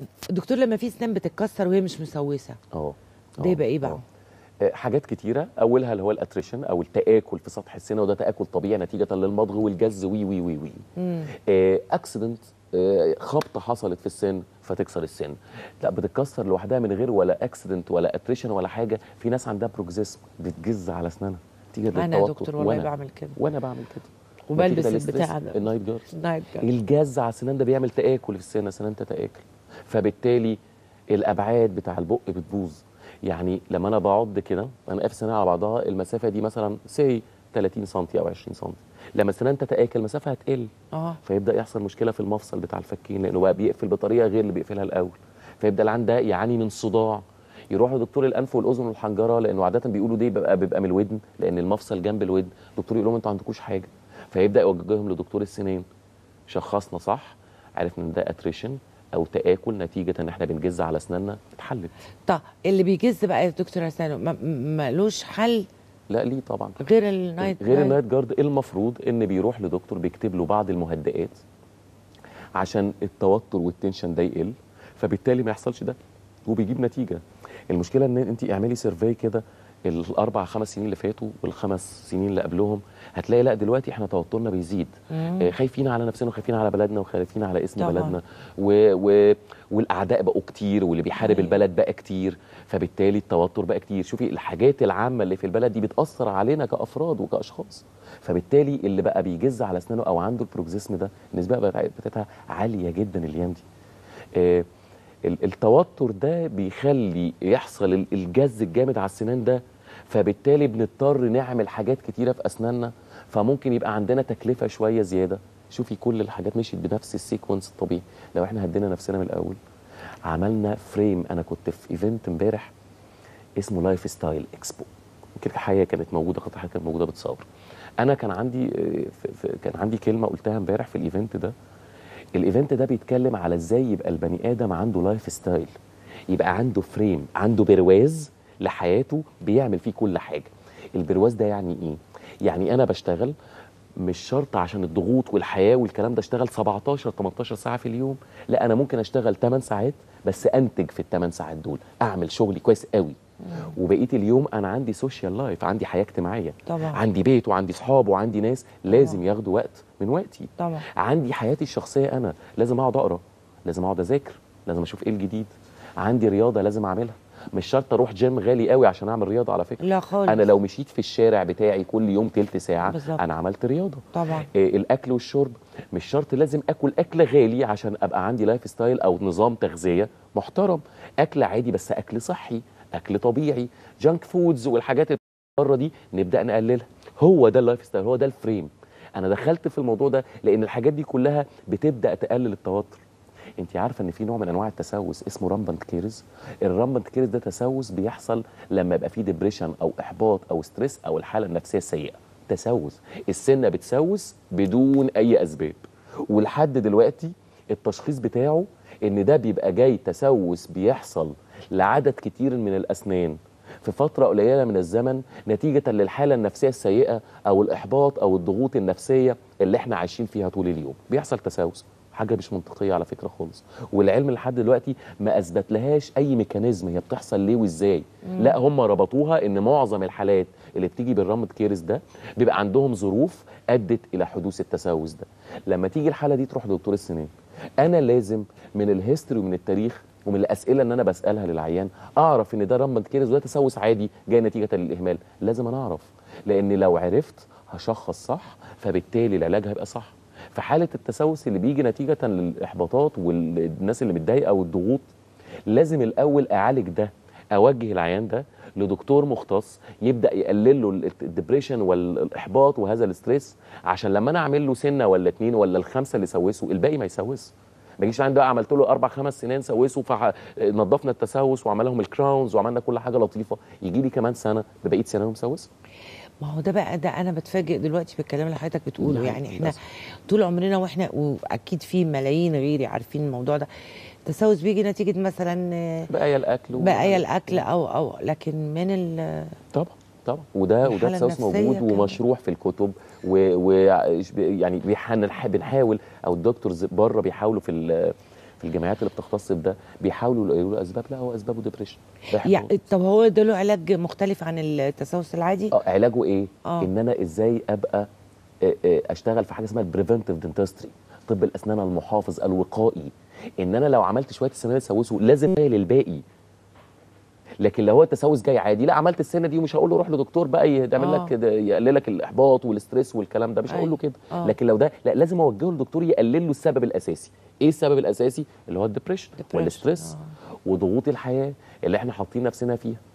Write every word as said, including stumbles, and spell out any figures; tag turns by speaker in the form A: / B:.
A: دكتور لما في سنان بتتكسر وهي مش مسوسه
B: اه
A: ده يبقى ايه بقى؟
B: أوه. حاجات كتيره، اولها اللي هو الاتريشن او التاكل في سطح السنه، وده تاكل طبيعي نتيجه للمضغ والجز وي وي وي وي اكسيدنت، خبطه حصلت في السن فتكسر السن. لا، بتتكسر لوحدها من غير ولا اكسيدنت ولا اتريشن ولا حاجه. في ناس عندها بروكزيسم بتجز على اسنانها نتيجه للتوتر.
A: انا يا دكتور والله
B: وأنا
A: بعمل كده
B: وانا بعمل كده
A: وبلبس البتاع ده
B: النايت جارد.
A: النايت جارد.
B: الجز على السنان ده بيعمل تاكل في السنه، سنان تتاكل، فبالتالي الابعاد بتاع البق بتبوظ. يعني لما انا بقعد كده، انا قافل سنان على بعضها، المسافه دي مثلا سي ثلاثين سم او عشرين سم، لما السنان تتاكل المسافه هتقل،
A: اه
B: فيبدا يحصل مشكله في المفصل بتاع الفكين، لانه بقى بيقفل بطريقه غير اللي بيقفلها الاول، فيبدا العيان ده يعاني من صداع، يروح لدكتور الانف والاذن والحنجره، لانه عاده بيقولوا دي بيبقى بيبقى من الودن، لان المفصل جنب الودن، الدكتور يقول لهم انتوا ما عندكوش حاجه، فيبدا يوجههم لدكتور السنان. شخصنا صح، عرفنا ان ده اتريشن او تاكل نتيجه ان احنا بنجز على اسناننا، اتحلت.
A: طب اللي بيجز بقى يا دكتور حسين مالوش حل؟
B: لا ليه طبعا،
A: غير النايت
B: غير النايت جارد. المفروض ان بيروح لدكتور بيكتب له بعض المهدئات عشان التوتر والتنشن ده يقل، فبالتالي ما يحصلش ده وبيجيب نتيجه. المشكله ان انت اعملي سيرفي كده الاربع خمس سنين اللي فاتوا والخمس سنين اللي قبلهم، هتلاقي لا دلوقتي احنا توترنا بيزيد، آه خايفين على نفسنا وخايفين على بلدنا وخايفين على اسم طبعا. بلدنا و... و... والاعداء بقوا كتير، واللي بيحارب أيه. البلد بقى كتير، فبالتالي التوتر بقى كتير. شوفي الحاجات العامه اللي في البلد دي بتاثر علينا كافراد وكاشخاص، فبالتالي اللي بقى بيجز على اسنانه او عنده البروكزيسم ده النسبه بتاعتها عاليه جدا الايام دي. آه التوتر ده بيخلي يحصل الجز الجامد على السنان ده، فبالتالي بنضطر نعمل حاجات كتيره في اسناننا، فممكن يبقى عندنا تكلفه شويه زياده. شوفي كل الحاجات مشيت بنفس السيكونس الطبيعي. لو احنا هدينا نفسنا من الاول، عملنا فريم. انا كنت في ايفنت امبارح اسمه لايف ستايل اكسبو، يمكن حاجه كانت موجوده، خاطر حاجه كانت موجوده بتصور. انا كان عندي كان عندي كلمه قلتها امبارح في الايفنت ده. الايفنت ده بيتكلم على ازاي يبقى البني ادم عنده لايف ستايل، يبقى عنده فريم، عنده برواز لحياته بيعمل فيه كل حاجه. البرواز ده يعني ايه؟ يعني انا بشتغل مش شرط عشان الضغوط والحياه والكلام ده اشتغل سبعتاشر تمنتاشر ساعه في اليوم، لا انا ممكن اشتغل ثمان ساعات بس انتج في الثمان ساعات دول، اعمل شغلي كويس قوي، وبقيه اليوم انا عندي سوشيال لايف، عندي حياه اجتماعيه طبعا. عندي بيت وعندي صحاب وعندي ناس طبعا. لازم ياخدوا وقت من وقتي طبعا. عندي حياتي الشخصيه، انا لازم اقعد اقرا، لازم اقعد اذاكر، لازم اشوف ايه الجديد، عندي رياضه لازم اعملها. مش شرط اروح جيم غالي قوي عشان اعمل رياضه على فكره،
A: لا خالص.
B: انا لو مشيت في الشارع بتاعي كل يوم تلت ساعه بالزبط. انا عملت رياضه
A: طبعا.
B: إيه الاكل والشرب، مش شرط لازم اكل اكل غالي عشان ابقى عندي لايف ستايل او نظام تغذيه محترم، اكل عادي بس اكل صحي، اكل طبيعي. جانك فودز والحاجات اللي بره دي نبدا نقللها. هو ده اللايف ستايل، هو ده الفريم. انا دخلت في الموضوع ده لان الحاجات دي كلها بتبدا تقلل التوتر. انت عارفه ان في نوع من انواع التسوس اسمه رامبنت كيرز؟ الرامبنت كيرز ده تسوس بيحصل لما يبقى فيه ديبريشن او احباط او ستريس او الحاله النفسيه السيئه. تسوس، السنه بتسوس بدون اي اسباب، ولحد دلوقتي التشخيص بتاعه ان ده بيبقى جاي تسوس بيحصل لعدد كتير من الاسنان في فتره قليله من الزمن نتيجه للحاله النفسيه السيئه او الاحباط او الضغوط النفسيه اللي احنا عايشين فيها طول اليوم. بيحصل تسوس، حاجه مش منطقيه على فكره خالص، والعلم لحد دلوقتي ما اثبت لهاش اي ميكانيزم هي بتحصل ليه وازاي. مم. لا هم ربطوها ان معظم الحالات اللي بتيجي بالرامبنت كيرز ده بيبقى عندهم ظروف ادت الى حدوث التسوس ده. لما تيجي الحاله دي تروح لدكتور السنان، انا لازم من الهيستوري ومن التاريخ ومن الاسئله اللي انا بسالها للعيان اعرف ان ده رامبنت كيرز وده تسوس عادي جاي نتيجه للاهمال. لازم انا اعرف، لان لو عرفت هشخص صح، فبالتالي العلاج هيبقى صح. في حاله التسوس اللي بيجي نتيجه للاحباطات والناس اللي متضايقه والضغوط، لازم الاول اعالج ده، اوجه العيان ده لدكتور مختص يبدا يقلل له الدبريشن والاحباط وهذا الاستريس، عشان لما انا اعمل له سنه ولا اتنين ولا الخمسه اللي سوسوا الباقي ما يسوسش. ما يجيش عندي بقى عملت له اربع خمس سنين سوسوا فنظفنا التسوس وعملهم الكراونز وعملنا كل حاجه لطيفه، يجي لي كمان سنه ببقيه سنه مسوسه.
A: ما هو ده بقى، ده انا بتفاجئ دلوقتي بالكلام اللي حضرتك بتقوله. يعني احنا طول عمرنا واحنا، واكيد في ملايين غيري عارفين الموضوع ده، التسوس بيجي نتيجه مثلا
B: بقايا الاكل
A: بقايا الاكل او او لكن من ال
B: طبعا طبعا وده وده تسوس موجود ومشروح في الكتب، ويعني بنحاول او الدكتورز بره بيحاولوا في في الجامعات اللي بتختص بده بيحاولوا يلاقوا له اسباب، لا هو اسبابه ديبريشن.
A: يعني طب هو ده له علاج مختلف عن التسوس العادي؟
B: اه علاجه ايه؟
A: آه.
B: ان انا ازاي ابقى اشتغل في حاجه اسمها البريفنتيف دنتستري، طب الاسنان المحافظ الوقائي، ان انا لو عملت شويه السنان يسوسوا لازم للباقي. لكن لو هو التسوس جاي عادي، لا عملت السنه دي ومش هقول له روح لدكتور بقى يعمل
A: آه.
B: لك كده يقلل لك الاحباط والستريس والكلام ده، مش هقول له كده.
A: آه.
B: لكن لو ده لا لازم اوجهه لدكتور يقلل له السبب الاساسي. ايه السبب الاساسي؟ اللي هو الدبريشن والستريس
A: آه.
B: وضغوط الحياه اللي احنا حاطين نفسنا فيها.